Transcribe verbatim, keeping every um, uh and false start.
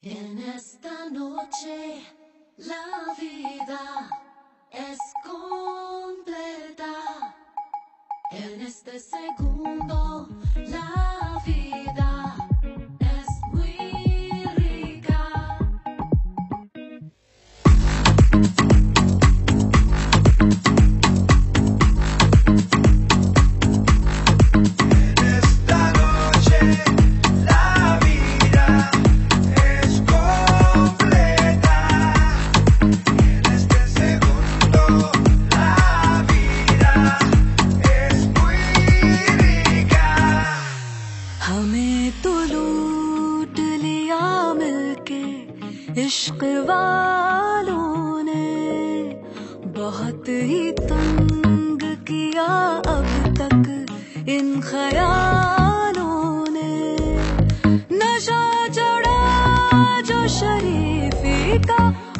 En esta noche la vida es completa. En este segundo la vida es muy rica. En esta noche la vida es completa. En este segundo la vida es muy rica. हमें तो लूट लिया मिलके इश्क वालों ने, बहुत ही तंग किया अब तक इन ख्यालों ने। नशा चढ़ा जो शरीफी का